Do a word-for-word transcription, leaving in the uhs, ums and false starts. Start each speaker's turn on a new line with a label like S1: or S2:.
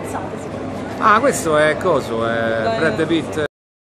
S1: apprezzate secondo me?
S2: Ah, questo è coso, è Brad Pitt